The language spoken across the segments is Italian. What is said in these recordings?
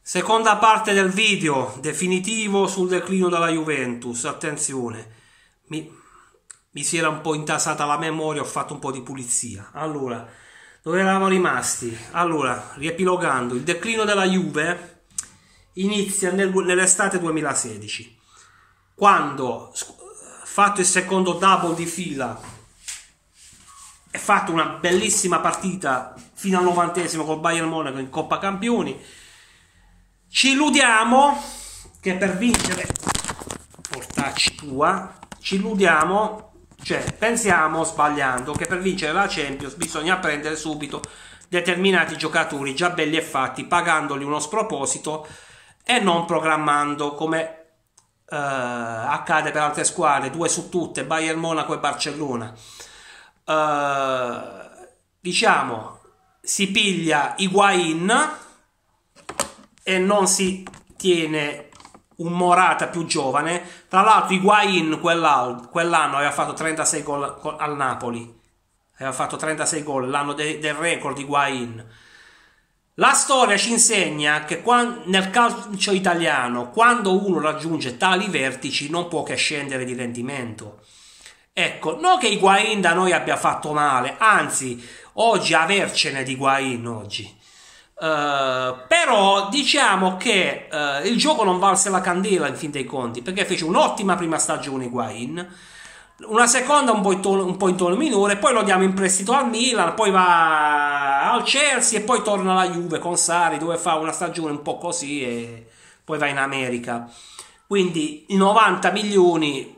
Seconda parte del video, definitivo sul declino della Juventus. Attenzione, mi si era un po' intasata la memoria, ho fatto un po' di pulizia. Allora, dove eravamo rimasti? Allora, riepilogando, il declino della Juve inizia nell'estate 2016, quando, fatto il secondo double di fila, è fatto una bellissima partita fino al 90esimo col Bayern Monaco in Coppa Campioni. Ci illudiamo che per vincere, portacci tua, ci illudiamo, cioè pensiamo, sbagliando, che per vincere la Champions bisogna prendere subito determinati giocatori già belli e fatti, pagandoli uno sproposito e non programmando come accade per altre squadre, due su tutte, Bayern Monaco e Barcellona. Diciamo, si piglia Higuaín e non si tiene un Morata più giovane. Tra l'altro Higuaín quell'anno aveva fatto 36 gol al Napoli, aveva fatto 36 gol, l'anno del record di Higuaín. La storia ci insegna che nel calcio italiano, quando uno raggiunge tali vertici, non può che scendere di rendimento. Ecco, non che Higuaín da noi abbia fatto male, anzi, oggi avercene di Higuaín oggi. Però diciamo che il gioco non valse la candela in fin dei conti, perché fece un'ottima prima stagione Higuaín, una seconda un po' in tono minore, poi lo diamo in prestito al Milan, poi va al Chelsea e poi torna alla Juve con Sarri, dove fa una stagione un po' così e poi va in America. Quindi i 90 milioni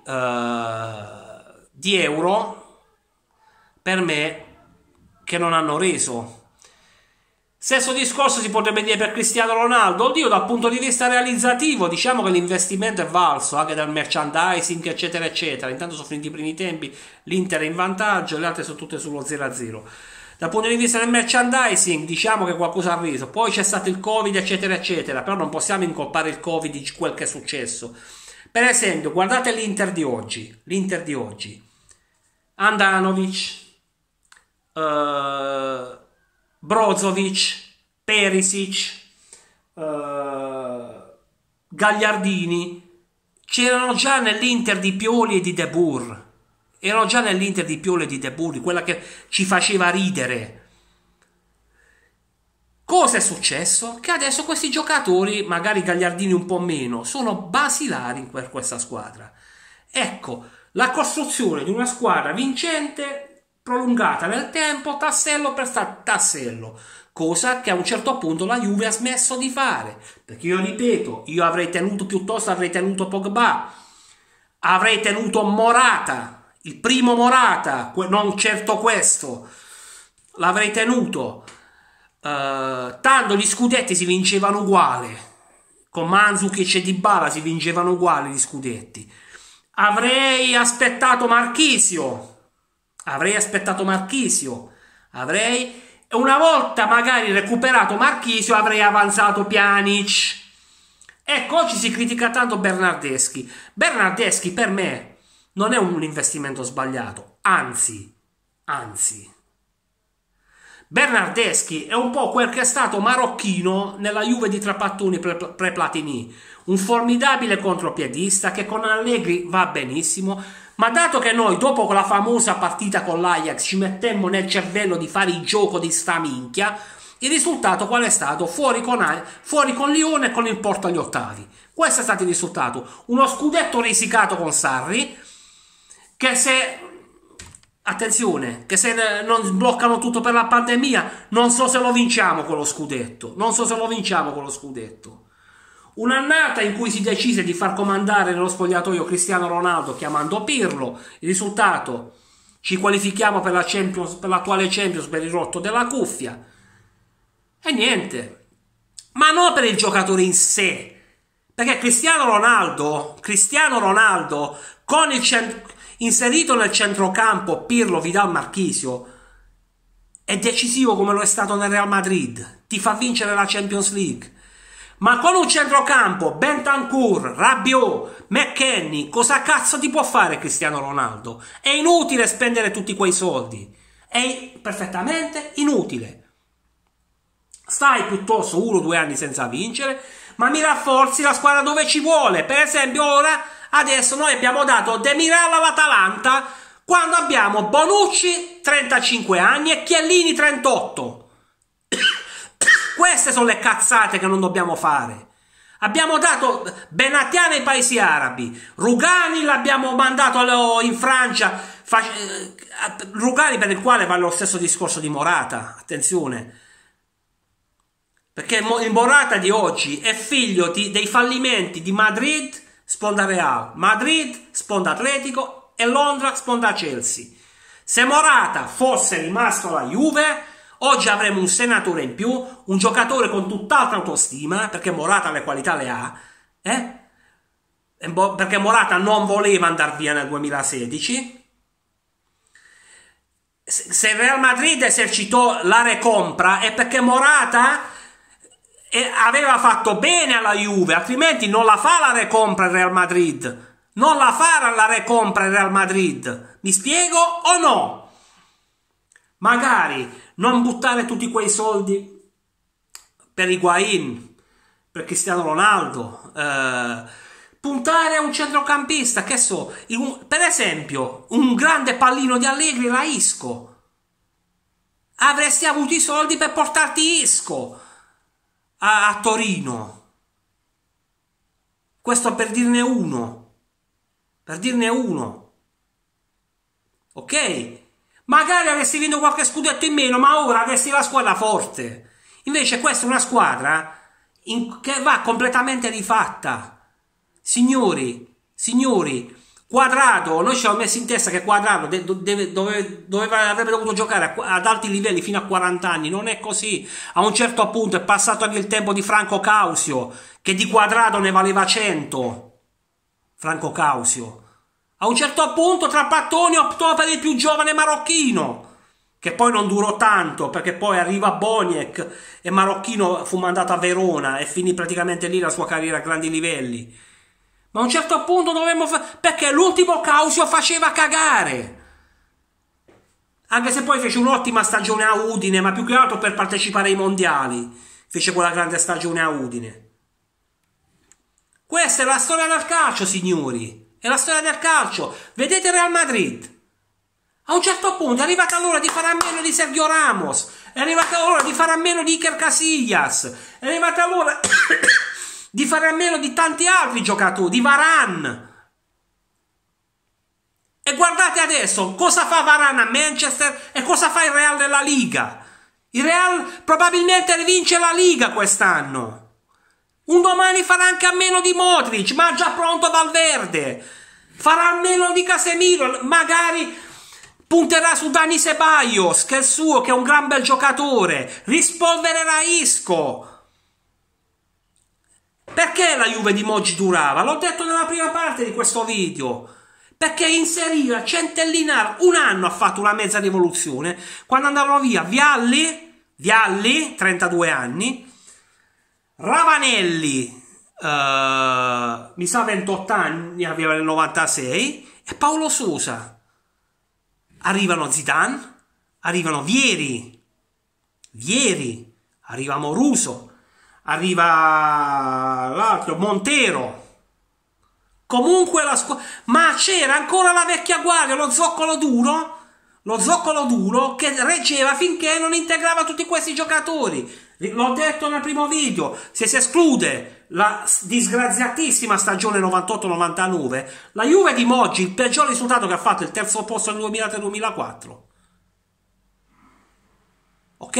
di euro per me che non hanno reso. Stesso discorso si potrebbe dire per Cristiano Ronaldo. Oddio, dal punto di vista realizzativo diciamo che l'investimento è valso anche dal merchandising eccetera eccetera. Intanto sono finiti i primi tempi, l'Inter è in vantaggio, le altre sono tutte sullo 0-0. Dal punto di vista del merchandising diciamo che qualcosa ha reso. Poi c'è stato il Covid eccetera eccetera, però non possiamo incolpare il Covid di quel che è successo. Per esempio, guardate l'Inter di oggi, Handanovic, Brozovic, Perisic, Gagliardini, c'erano già nell'Inter di Pioli e di De Boer, erano già nell'Inter di Pioli e di De Boer, quella che ci faceva ridere. Cosa è successo? Che adesso questi giocatori, magari Gagliardini un po' meno, sono basilari per questa squadra. Ecco, la costruzione di una squadra vincente prolungata nel tempo, tassello per tassello, cosa che a un certo punto la Juve ha smesso di fare, perché io ripeto, io avrei tenuto Pogba, avrei tenuto Morata, il primo Morata, non certo questo, l'avrei tenuto, tanto gli scudetti si vincevano uguali, con Mandzukic e Dybala si vincevano uguali gli scudetti. Avrei aspettato Marchisio, e una volta magari recuperato Marchisio avrei avanzato Pjanic. Ecco, oggi si critica tanto Bernardeschi. Bernardeschi per me non è un investimento sbagliato, anzi, Bernardeschi è un po' quel che è stato Marocchino nella Juve di Trapattoni pre-Platini, un formidabile contropiedista che con Allegri va benissimo, ma dato che noi dopo quella famosa partita con l'Ajax ci mettemmo nel cervello di fare il gioco di sta minchia, il risultato qual è stato? Fuori con Lione e con il Porto agli ottavi. Questo è stato il risultato, uno scudetto risicato con Sarri, che se... Attenzione, che se non sbloccano tutto per la pandemia, non so se lo vinciamo con lo scudetto. Un'annata in cui si decise di far comandare nello spogliatoio Cristiano Ronaldo chiamando Pirlo. Il risultato, ci qualifichiamo per la Champions, per l'attuale Champions per il rotto della cuffia. E niente. Ma non per il giocatore in sé. Perché Cristiano Ronaldo con inserito nel centrocampo Pirlo, Vidal, Marchisio, è decisivo come lo è stato nel Real Madrid, ti fa vincere la Champions League. Ma con un centrocampo, Bentancur, Rabiot, McKennie, cosa cazzo ti può fare Cristiano Ronaldo? È inutile spendere tutti quei soldi, è perfettamente inutile. Stai piuttosto 1 o 2 anni senza vincere, ma mi rafforzi la squadra dove ci vuole. Per esempio ora, adesso noi abbiamo dato Demiral all'Atalanta quando abbiamo Bonucci 35 anni e Chiellini 38. Queste sono le cazzate che non dobbiamo fare. Abbiamo dato Benatia ai paesi arabi, Rugani l'abbiamo mandato in Francia, Rugani per il quale vale lo stesso discorso di Morata, attenzione, perché il Morata di oggi è figlio dei fallimenti di Madrid, sponda Real, Madrid, sponda Atletico e Londra, sponda Chelsea. Se Morata fosse rimasto alla Juve, oggi avremo un senatore in più, un giocatore con tutt'altra autostima, perché Morata le qualità le ha, perché Morata non voleva andare via nel 2016. Se il Real Madrid esercitò la recompra è perché Morata aveva fatto bene alla Juve, altrimenti non la fa la recompra il Real Madrid. Non la fa la recompra il Real Madrid. Mi spiego o no? Magari non buttare tutti quei soldi per Higuain, per Cristiano Ronaldo, puntare a un centrocampista, che so, per esempio, un grande pallino di Allegri era Isco. Avresti avuto i soldi per portarti Isco a Torino. Questo per dirne uno. Per dirne uno. Ok? Magari avresti vinto qualche scudetto in meno, ma ora avresti la squadra forte. Invece questa è una squadra che va completamente rifatta. Signori, Quadrato, noi ci siamo messi in testa che Quadrato avrebbe dovuto giocare ad alti livelli fino a 40 anni. Non è così. A un certo punto è passato anche il tempo di Franco Causio, che di Quadrato ne valeva 100. Franco Causio. A un certo punto Trapattoni optò per il più giovane marocchino, che poi non durò tanto, perché poi arriva Boniek e Marocchino fu mandato a Verona e finì praticamente lì la sua carriera a grandi livelli. Ma a un certo punto dovevamo perché l'ultimo Causio faceva cagare. Anche se poi fece un'ottima stagione a Udine, ma più che altro per partecipare ai mondiali. Fece quella grande stagione a Udine. Questa è la storia del calcio, signori. È la storia del calcio. Vedete Real Madrid. A un certo punto è arrivata l'ora di fare a meno di Sergio Ramos. È arrivata l'ora di fare a meno di Iker Casillas. È arrivata l'ora di fare a meno di tanti altri giocatori. Di Varane. E guardate adesso cosa fa Varane a Manchester e cosa fa il Real nella Liga. Il Real probabilmente rivince la Liga quest'anno. Un domani farà anche a meno di Modric, ma già pronto Valverde. Farà a meno di Casemiro, magari punterà su Dani Ceballos, che è il suo, che è un gran bel giocatore. Rispolvererà Isco. Perché la Juve di Moggi durava? L'ho detto nella prima parte di questo video. Perché inseriva Centellinar, un anno ha fatto una mezza rivoluzione, quando andavano via Vialli 32 anni, Ravanelli, mi sa 28 anni, aveva nel 96, e Paolo Sousa. Arrivano Zidane, arrivano Vieri, arriva Moruso, arriva l'altro, Montero. Comunque la squadra, ma c'era ancora la vecchia guardia, lo zoccolo duro che reggeva finché non integrava tutti questi giocatori. L'ho detto nel primo video, se si esclude la disgraziatissima stagione 98-99, la Juve di Moggi, il peggior risultato che ha fatto, il terzo posto nel 2003-2004. Ok?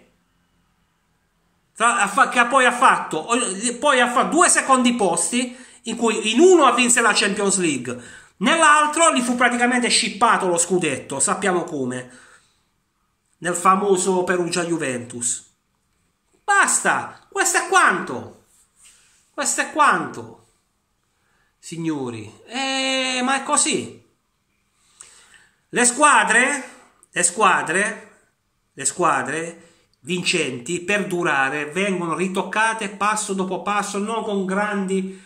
Che poi ha fatto 2 secondi posti, in cui in uno vinse la Champions League, nell'altro gli fu praticamente scippato lo scudetto, sappiamo come, nel famoso Perugia-Juventus. Basta, questo è quanto, signori, ma è così. Le squadre vincenti, per durare, vengono ritoccate passo dopo passo, non con grandi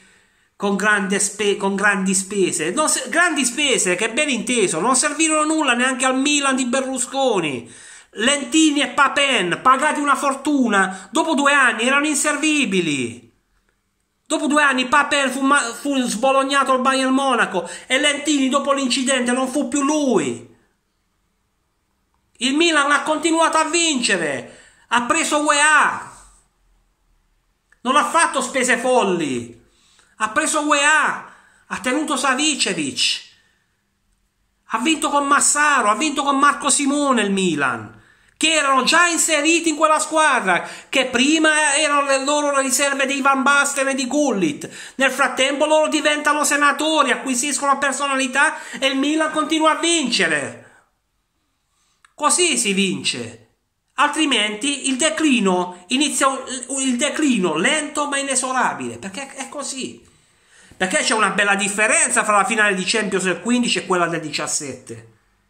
spese, grandi spese che, ben inteso, non servirono nulla neanche al Milan di Berlusconi. Lentini e Papen, pagati una fortuna, dopo 2 anni erano inservibili. Dopo 2 anni Papel fu sbolognato al Bayern Monaco e Lentini dopo l'incidente non fu più lui. Il Milan ha continuato a vincere, ha preso UEA, non ha fatto spese folli, ha preso UEA, ha tenuto Savicevic, ha vinto con Massaro, ha vinto con Marco Simone il Milan, che erano già inseriti in quella squadra, che prima erano le loro riserve di Van Basten e di Gullit. Nel frattempo loro diventano senatori, acquisiscono personalità e il Milan continua a vincere. Così si vince. Altrimenti il declino inizia il declino lento ma inesorabile, perché è così. Perché c'è una bella differenza fra la finale di Champions del 15 e quella del 17.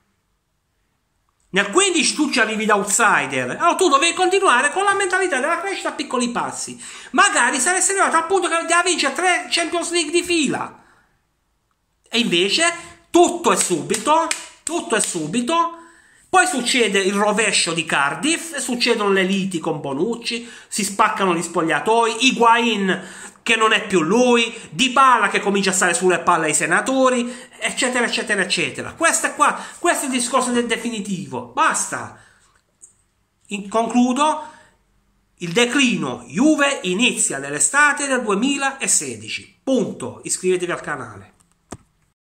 Nel 15 tu ci arrivi da outsider, allora tu dovevi continuare con la mentalità della crescita a piccoli passi. Magari saresti arrivato al punto che aveva vincere 3 Champions League di fila. E invece tutto è subito, poi succede il rovescio di Cardiff, succedono le liti con Bonucci, si spaccano gli spogliatoi, Higuain che non è più lui, Dybala che comincia a stare sulle palle ai senatori, eccetera, eccetera, eccetera. Questo è il discorso del definitivo. Basta. Concludo. Il declino Juve inizia nell'estate del 2016. Punto. Iscrivetevi al canale.